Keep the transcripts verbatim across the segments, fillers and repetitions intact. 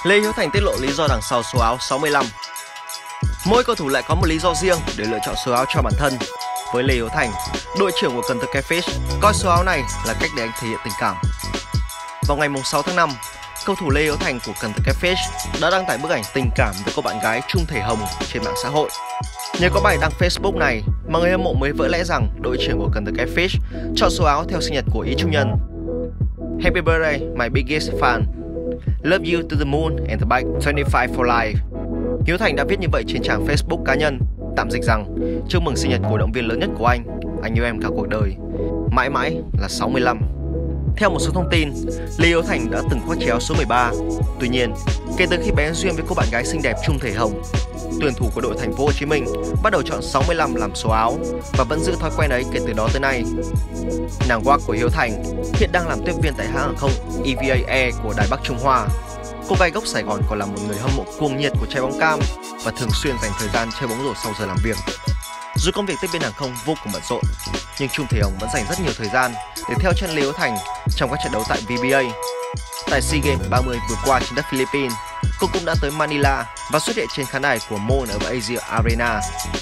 Lê Hiếu Thành tiết lộ lý do đằng sau số áo sáu mươi lăm. Mỗi cầu thủ lại có một lý do riêng để lựa chọn số áo cho bản thân. Với Lê Hiếu Thành, đội trưởng của Cần Thơ Catfish coi số áo này là cách để anh thể hiện tình cảm. Vào ngày sáu tháng năm, cầu thủ Lê Hiếu Thành của Cần Thơ Catfish đã đăng tải bức ảnh tình cảm với cô bạn gái Trung Thể Hồng trên mạng xã hội. Nhờ có bài đăng Facebook này mà người hâm mộ mới vỡ lẽ rằng đội trưởng của Cần Thơ Catfish chọn số áo theo sinh nhật của ý trung nhân. Happy birthday, my biggest fan. Love you to the moon and the back, twenty-five for life. Hiếu Thành đã viết như vậy trên trang Facebook cá nhân, tạm dịch rằng chúc mừng sinh nhật cổ động viên lớn nhất của anh, anh yêu em cả cuộc đời, mãi mãi là sáu mươi lăm. Theo một số thông tin, Lê Hiếu Thành đã từng khoác chéo số mười ba. Tuy nhiên, kể từ khi bén duyên với cô bạn gái xinh đẹp Trung Thể Hồng, tuyển thủ của đội Thành phố Hồ Chí Minh bắt đầu chọn sáu mươi lăm làm số áo và vẫn giữ thói quen ấy kể từ đó tới nay. Nàng Wak của Hiếu Thành hiện đang làm tiếp viên tại hãng hàng không e vê a Air của Đài Bắc Trung Hoa. Cô gái gốc Sài Gòn còn là một người hâm mộ cuồng nhiệt của trái bóng cam và thường xuyên dành thời gian chơi bóng rổ sau giờ làm việc. Dù công việc tiếp viên hàng không vô cùng bận rộn, nhưng Trung Thể Hồng vẫn dành rất nhiều thời gian để theo chân Lê Hiếu Thành trong các trận đấu tại vê bê a. Tại SEA Games ba mươi vừa qua trên đất Philippines, cô cũng đã tới Manila và xuất hiện trên khán đài của Mall ở Asia Arena.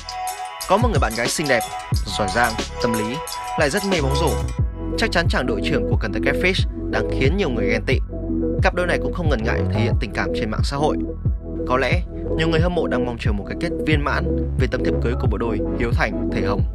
Có một người bạn gái xinh đẹp, giỏi giang, tâm lý, lại rất mê bóng rổ. Chắc chắn chàng đội trưởng của Cần Thơ Catfish đang khiến nhiều người ghen tị. Cặp đôi này cũng không ngần ngại thể hiện tình cảm trên mạng xã hội. Có lẽ nhiều người hâm mộ đang mong chờ một cái kết viên mãn về tấm thiệp cưới của bộ đôi Hiếu Thành Thể Hồng.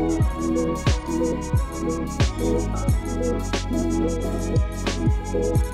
Thank you.